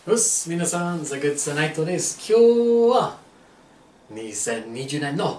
皆さん、ザ・グッズ・ナイトです。今日は2020年の、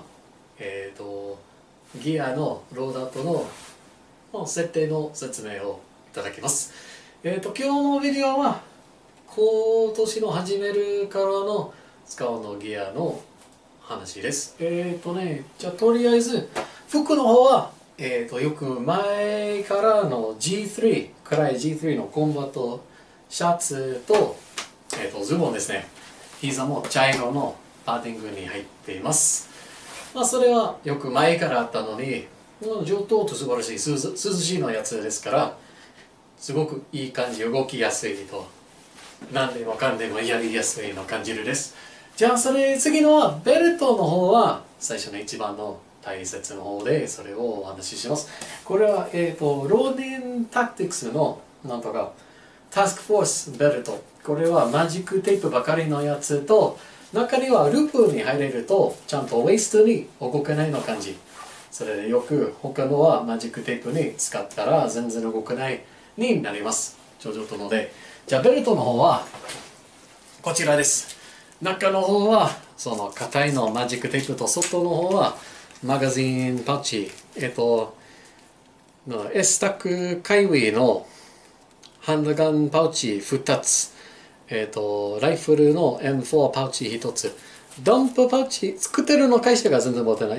ギアのロードアウトの設定の説明をいただきます。今日のビデオは今年の始めるからの使うのギアの話です。じゃあとりあえず服の方は、よく前からの G3 暗い G3 のコンバットシャツとズボンですね。膝も茶色のパーティングに入っています。それはよく前からあったのに、上等と素晴らしい涼しいのやつですから、すごくいい感じ、動きやすいと、何でもかんでもやりやすいの感じるです。じゃあ次のはベルトの方は最初の一番の大切の方でそれをお話しします。これは、ローディンタクティクスのなんとかタスクフォースベルト。これはマジックテープばかりのやつと、中にはループに入れるとちゃんとウェイストに動けないの感じ。それでよく他のはマジックテープに使ったら全然動かないになります。上々ので。じゃあベルトの方はこちらです。中の方はその硬いのマジックテープと、外の方はマガジンパウチ。S タックカイウィのハンドガンパウチ2つ、ライフルの M4 パウチ1つ、ダンプパウチ作ってるの会社が全然持ってない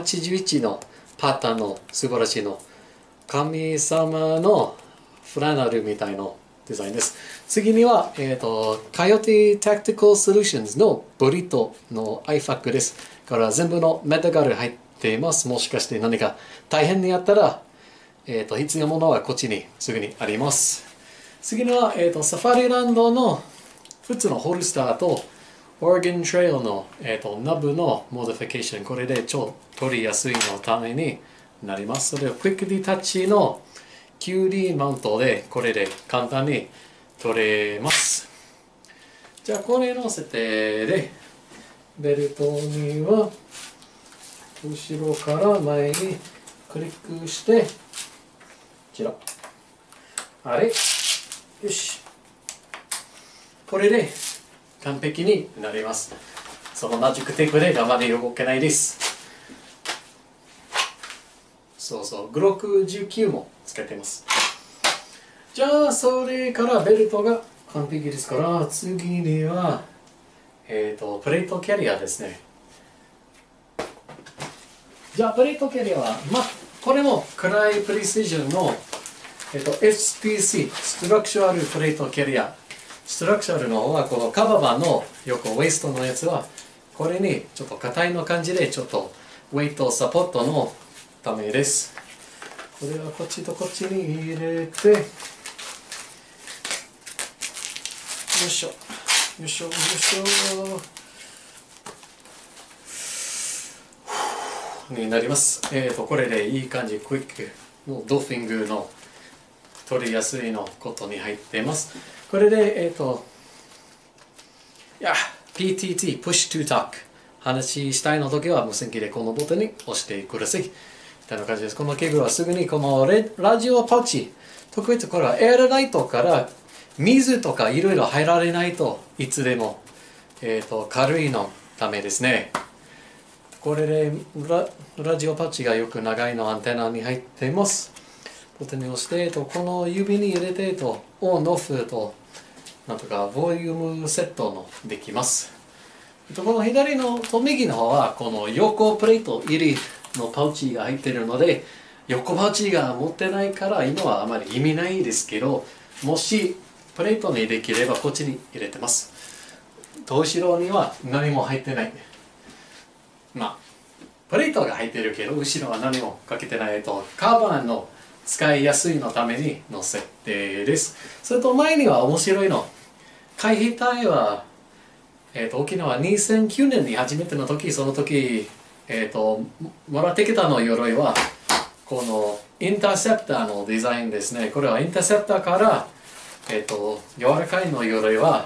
M81 のパターンの素晴らしいの神様のフラナルみたいなデザインです。次には、Coyote Tactical Solutions のブリトの iFAC です。これは全部のメタガル入っています。もしかして何か大変にやったら、必要なものはこっちにすぐにあります。次のは、サファリランドの普通のホルスターとオレゴントレイルの、ナブのモディフィケーション、これで超取りやすいのためになります。それをクイックディタッチの QD マウントでこれで簡単に取れます。じゃあこれの設定でベルトには後ろから前にクリックしてこちらあれよし、これで完璧になります。そのマジックテープであまり動けないです。グロック19もつけてます。じゃあそれからベルトが完璧ですから、次にはプレートキャリアですね。じゃあプレートキャリアはこれも暗いプレシジョンのSPC ストラクチュアルプレートキャリア。ストラクチュアルの方はこのカバーの横ウエストのやつはこれにちょっと硬いの感じでちょっとウェイトサポートのためです。これはこっちとこっちに入れてよいしょよいしょよいしょになります。これでいい感じクイックのドフィングの取りやすいのことに入っています。これでPTT Push to Talk 話したいの時は無線機でこのボタンに押してください。みたいな感じです。このケーブルはすぐにこのラジオパウチ、特別これはエアライトから水とかいろいろ入られないといつでも、軽いのためですね。これでラジオパウチがよく長いのアンテナに入っています。ボタンに押してこの指に入れてオンオフとなんとかボリュームセットのできます。この左のと右の方はこの横プレート入りのパウチが入っているので、横パウチが持ってないから今はあまり意味ないですけど、もしプレートにできればこっちに入れてます。後ろには何も入ってない。プレートが入ってるけど後ろは何もかけてないとカバーの使いやすいのためにの設定です。それと前には面白いの。海兵隊は、沖縄2009年に初めての時、その時、もらってきたの鎧はこのインターセプターのデザインですね。これはインターセプターから、柔らかいの鎧は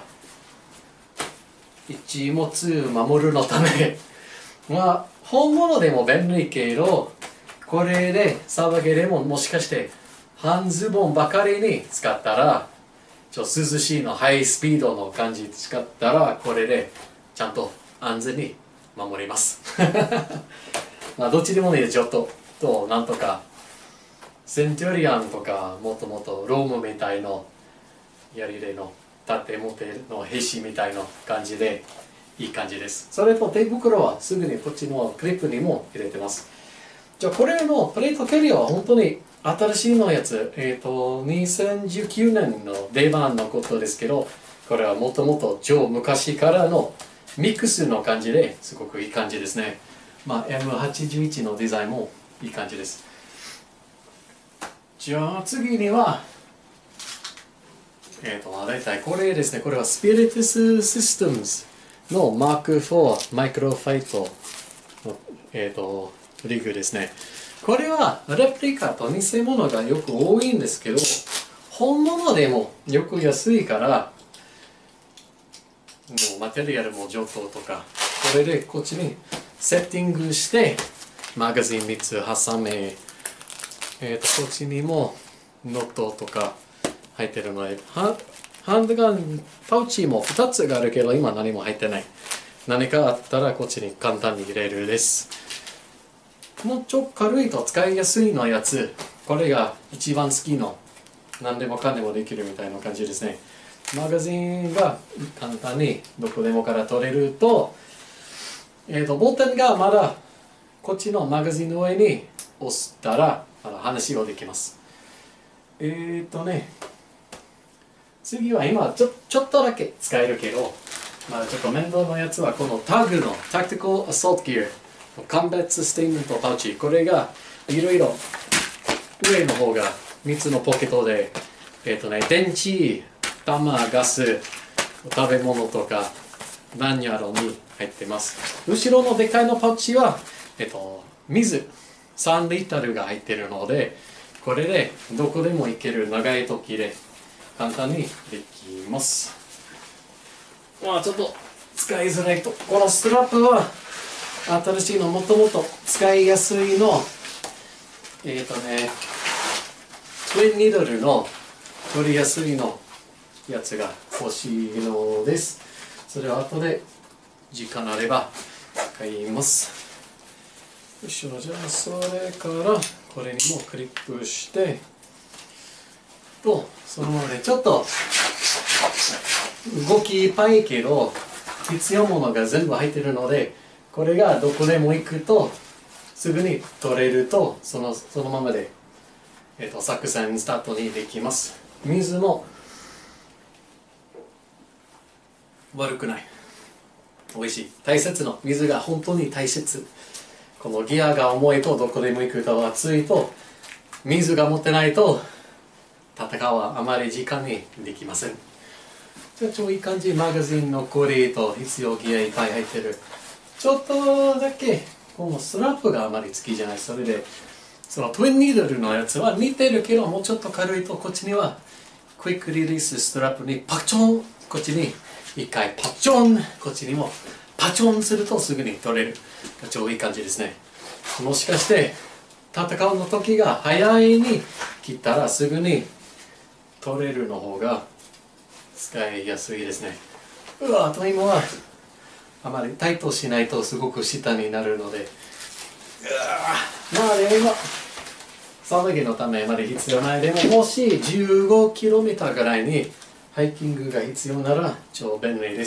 一物守るのため本物でも便利けど、これでサバゲでももしかして半ズボンばかりに使ったら涼しいのハイスピードの感じ使ったらこれでちゃんと安全に守りますまあどっちでもねちょっとなんとかセンチュリアンとかもともとロームみたいの槍での縦表の兵士みたいな感じでいい感じです。それと手袋はすぐにこっちのクリップにも入れてます。じゃあこれのプレートキャリアは本当に新しいのやつ、2019年の出番のことですけど、これはもともと超昔からのミックスの感じですごくいい感じですね。まあ M81 のデザインもいい感じです。じゃあ次には大体これですね。これはスピリティス・システムズの Mark IV マイクロファイトの、リグですね。これはレプリカと偽物がよく多いんですけど、本物でもよく安いから、もうマテリアルも上等とか、これでこっちにセッティングして、マガジン3つ挟め、こっちにもノットとか入ってるので、ハンドガンパウチも2つがあるけど、今何も入ってない。何かあったらこっちに簡単に入れるです。もうちょっと軽いと使いやすいのやつ、これが一番好きの何でもかんでもできるみたいな感じですね。マガジンが簡単にどこでもから取れると、ボタンがまだこっちのマガジンの上に押したらまだ話ができます。次は今ちょっとだけ使えるけど、まあちょっと面倒なやつはこのタグのタクティカルアソートギア鑑別ステイメントパウチ、これがいろいろ上の方が3つのポケットで電池、弾、ガス、食べ物とかマニュアルに入ってます。後ろのでかいのパウチは水3リットルが入ってるので、これでどこでも行ける長い時で簡単にできます。まあちょっと使いづらいと、このストラップは新しいの、もともと使いやすいのトゥインニードルの取りやすいのやつが欲しいのです。それは後で時間あれば買います。よいしょ。じゃあそれからこれにもクリップしてと、そのままでちょっと動きいっぱいけど必要なものが全部入ってるので、これがどこでも行くとすぐに取れると、そのままで、作戦スタートにできます。水も悪くない、美味しい。大切な水が本当に大切。このギアが重いとどこでも行くと、暑いと水が持ってないと戦うはあまり時間にできません。じゃあ超いい感じ。マガジンのコリーと必要ギアいっぱい入ってる。ちょっとだけこのストラップがあまり好きじゃない。それでそのトゥインニードルのやつは似てるけどもうちょっと軽いと、こっちにはクイックリリースストラップにパチョン、こっちに一回パチョン、こっちにもパチョンするとすぐに取れる。超いい感じですね。もしかして戦うの時が早いに切ったらすぐに取れるの方が使いやすいですね。あと今はあまりタイトしないとすごく下になるので、まあでもその時のためあまり必要ない。でももし 15km ぐらいにハイキングが必要なら超便利です。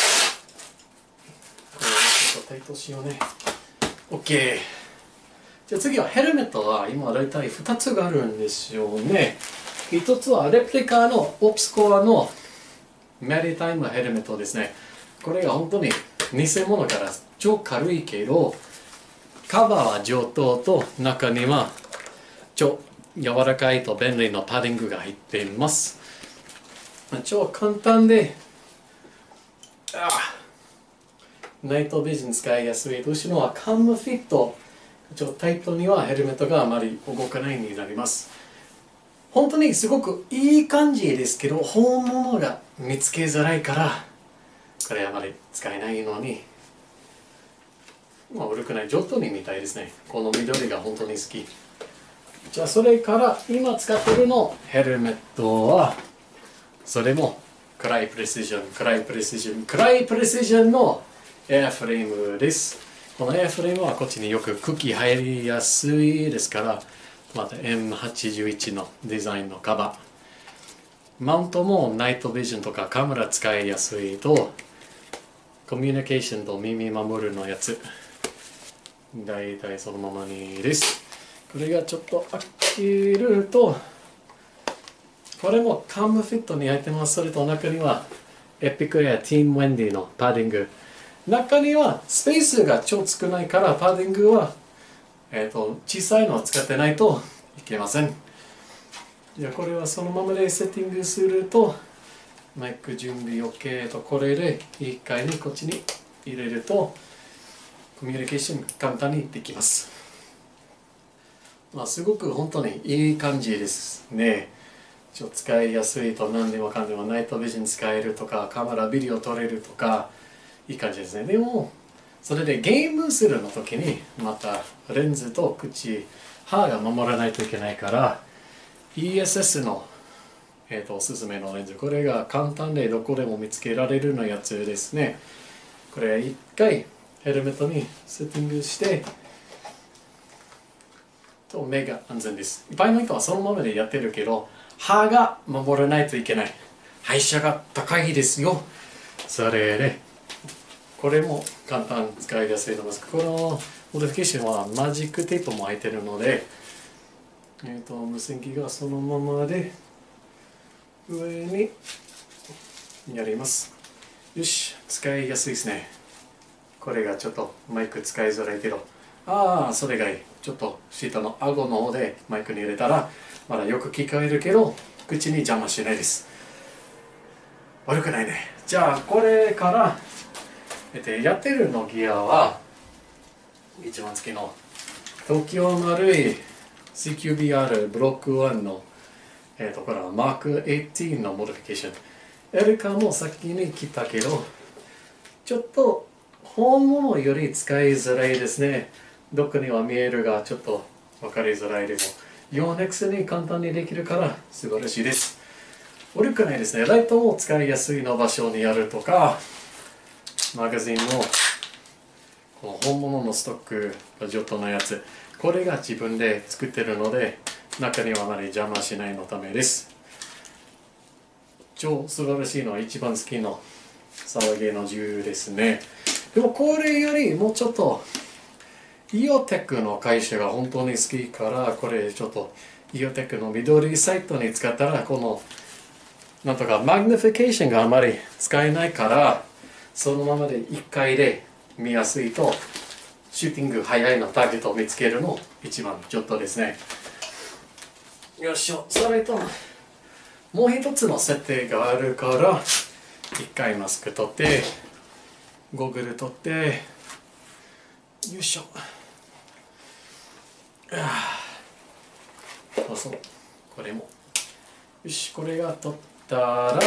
これちょっとタイトしようね。 OK。 じゃあ次はヘルメットは今だいたい2つがあるんですよね。1つはレプリカのオプスコアのメリタイムヘルメットですね。これが本当に偽物から超軽いけど、カバーは上等と中には超柔らかいと便利なパディングが入っています。超簡単でナイトビジョン使いやすい。後ろはカムフィット、超タイトにはヘルメットがあまり動かないになります。本当にすごくいい感じですけど、本物が見つけづらいからこれあまり使えないのに、まあ悪くない、上等にみたいですね。この緑が本当に好き。じゃあそれから今使ってるのヘルメットはそれも暗いプレシジョンのエアフレームです。このエアフレームはこっちによく空気入りやすいですから、また M81 のデザインのカバー。マウントもナイトビジョンとかカメラ使いやすいと、コミュニケーションと耳守るのやつ。だいたいそのままにです。これがちょっと開けると、これもカムフィットに入ってます。それと中にはエピックエアティームウェンディのパッディング。中にはスペースが超少ないからパッディングは、小さいのを使ってないといけません。じゃあこれはそのままでセッティングするとマイク準備 OK とこれで一回にこっちに入れるとコミュニケーション簡単にできます。すごく本当にいい感じですね。使いやすいと何でもかんでもナイトビジョン使えるとかカメラビデオ撮れるとかいい感じですね。でもそれでゲームするの時にまたレンズと口歯が守らないといけないから ESS の、おすすめのレンズ、これが簡単でどこでも見つけられるのやつですね。これ一回ヘルメットにセッティングしてと目が安全です。いっぱいの人はそのままでやってるけど歯が守らないといけない。代謝が高いですよ。それでこれも簡単使いやすいと思います。このモディフィケーションはマジックテープも入っているので、無線機がそのままで上にやります。よし、使いやすいですね。これがちょっとマイク使いづらいけど、それがいい。ちょっと下の顎の方でマイクに入れたらまだよく聞こえるけど口に邪魔しないです。悪くないね。じゃあこれからやってるのギアは一番好きの東京丸い CQBR ブロック1のこれはマーク18のモディフィケーション。エリカも先に来たけどちょっと本物より使いづらいですね。どこには見えるがちょっと分かりづらいでも 4X に簡単にできるから素晴らしいです。悪くないですね。ライトも使いやすいの場所にあるとか、マガジンのこの本物のストックが上等なやつ、これが自分で作ってるので中にはあまり邪魔しないのためです。超素晴らしいのは一番好きの騒ぎの銃ですね。でもこれよりもうちょっとイオテックの会社が本当に好きから、これちょっとイオテックの緑サイトに使ったらこのなんとかマグニフィケーションがあまり使えないからそのままで1回で見やすいとシューティング早いのターゲットを見つけるの一番ちょっとですね。よいしょ。それともう一つの設定があるから1回マスク取ってゴーグル取ってよいしょ。そうそう、これもよし。これが取ったら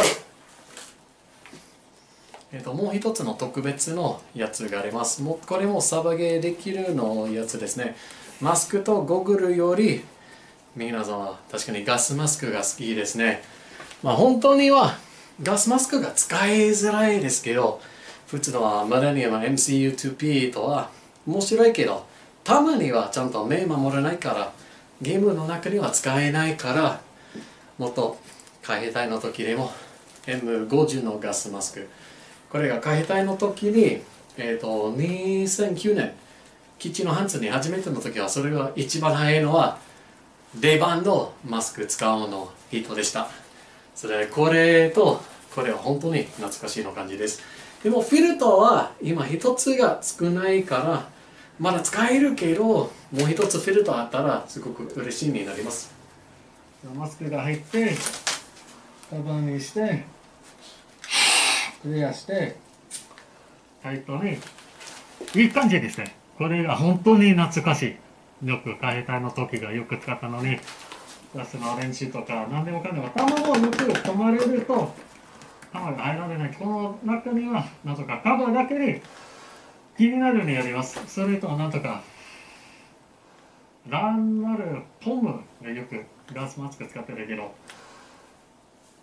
もう一つの特別のやつがあります。これもサバゲーできるのやつですね。マスクとゴーグルより皆さんは確かにガスマスクが好きですね。本当にはガスマスクが使いづらいですけど、普通のはマラニアム MCU2P とは面白いけどたまにはちゃんと目守らないからゲームの中には使えないから、もっと海兵隊の時でも M50 のガスマスク、これが海兵隊の時に、2009年基地のハンツに初めての時はそれが一番早いのはレバンのマスク使うの人でした。それこれとこれは本当に懐かしいの感じです。でもフィルターは今一つが少ないからまだ使えるけど、もう一つフィルターあったらすごく嬉しいになります。マスクが入ってカバンにしてクリアしてタイトにいい感じですね。これが本当に懐かしい。よく海兵隊の時がよく使ったのにガスの練習とか何でもかんでも弾をよく止まれると弾が入られない。この中にはなんとかカバーだけで気になるようにやります。それとなんとかランナルトムでよくガスマスク使ってるけど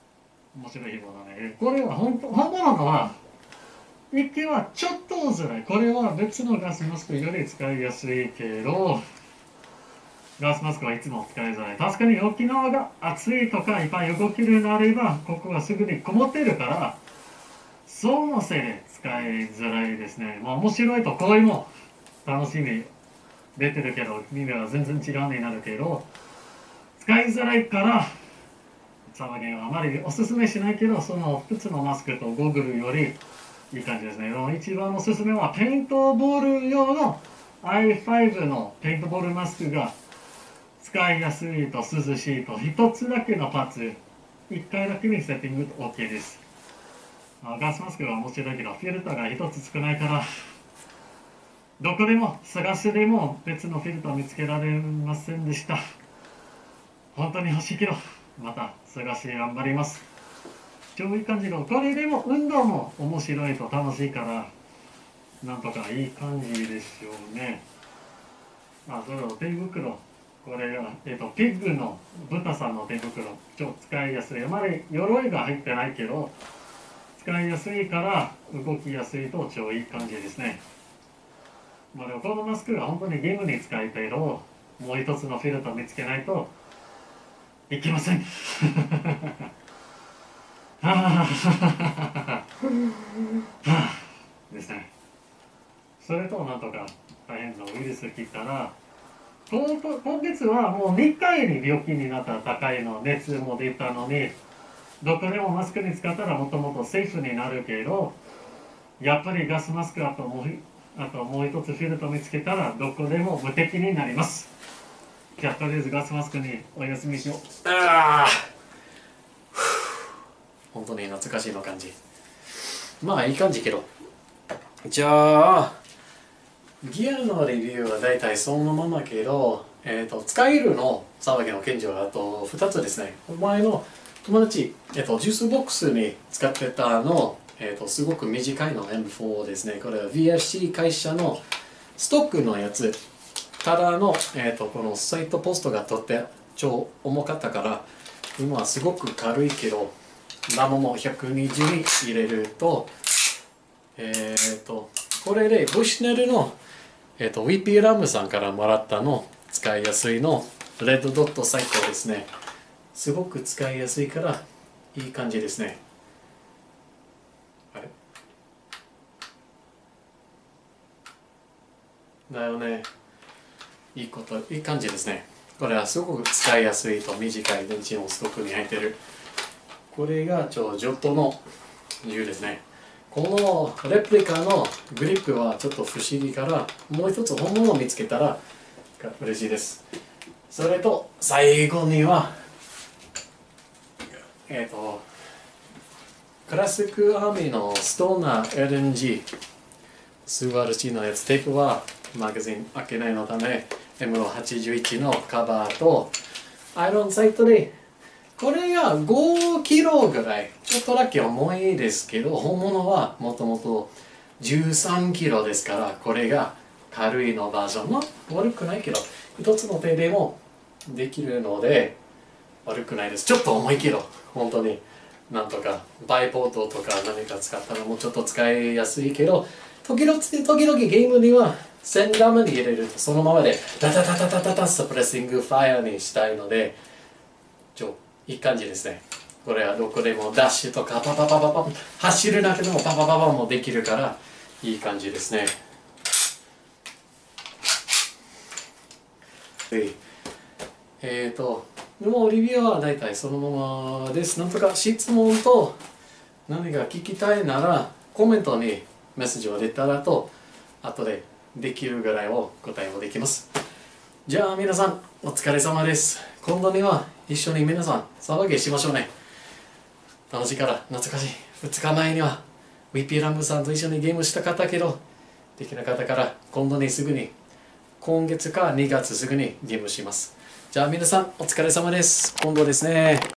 面白い紐だね。これは本物のは息はちょっとづらい。これは別のガスマスクより使いやすいけど、ガスマスクはいつも使いづらい。確かに沖縄が暑いとかいっぱい動けるようになれば、ここはすぐに曇ってるから、そのせいで使いづらいですね。まあ面白いと声も楽しみ出てるけど、耳は全然違うになるけど、使いづらいから、サバゲンはあまりおすすめしないけど、その普通のマスクとゴーグルよりいい感じですね。一番おすすめはペイントボール用の i5 のペイントボールマスクが使いやすいと涼しいと一つだけのパーツ1回だけにセッティング OK です。ガスマスクは面白いけどフィルターが一つ少ないからどこでも探してでも別のフィルター見つけられませんでした。本当に欲しいけどまた探して頑張ります。超いい感じの、これでも運動も面白いと楽しいからなんとかいい感じでしょうね。それを手袋、これが、ピッグの豚さんの手袋、超使いやすい。あまり鎧が入ってないけど使いやすいから動きやすいと超いい感じですね。でもこのマスクは本当にゲームに使いたいけど、もう一つのフィルター見つけないといけません。ですね。それとなんとか大変なウイルス来たら、今月はもう2回に病気になったら高いの、熱も出たのに、どこでもマスクに使ったらもともとセーフになるけど、やっぱりガスマスクあともう一つフィルター見つけたらどこでも無敵になります。じゃあとりあえずガスマスクにお休みしよう。 本当に懐かしいの感じ。まあいい感じけど、じゃあギアのレビューは大体そのままけど、使えるの騒ぎの賢者はあと2つですね。お前の友達、ジュースボックスに使ってたの、すごく短いの M4 ですね。これは VFC 会社のストックのやつ。ただの、このサイトポストがとって超重かったから、今はすごく軽いけど、ラムも120に入れると、これでブッシュネルの、VP ラムさんからもらったの使いやすいのレッドドットサイトですね。すごく使いやすいからいい感じですね。あれだよね。いい感じですね。これはすごく使いやすいと短い電池のストックに入ってる。これがジョットの銃ですね。このレプリカのグリップはちょっと不思議からもう一つ本物を見つけたら嬉しいです。それと最後にはクラシックアーミーのストーナー LNG 素晴らしいのやつ。テープはマガジン開けないのため M81 のカバーとアイロンサイトでこれが5キロぐらいちょっとだけ重いですけど本物はもともと13キロですからこれが軽いのバージョンの悪くないけど一つの手でもできるので悪くないです。ちょっと重いけど本当になんとかバイポートとか何か使ったらもうちょっと使いやすいけど時々ゲームには1000ダムに入れるとそのままでダタタタタタタスプレッシングファイアにしたいのでいい感じですね。これはどこでもダッシュとかパパパパパ走るだけでもパパパパもできるからいい感じですね。でもリビューは大体そのままです。なんとか質問と何か聞きたいならコメントにメッセージを出たらと後でできるぐらいを答えもできます。じゃあ皆さんお疲れ様です。今度には一緒に皆さん騒ぎしましょうね。楽しいから懐かしい。2日前には VP ラムさんと一緒にゲームしたかったけどできなかったから今度にすぐに今月か2月すぐにゲームします。じゃあ皆さんお疲れ様です。今度ですね。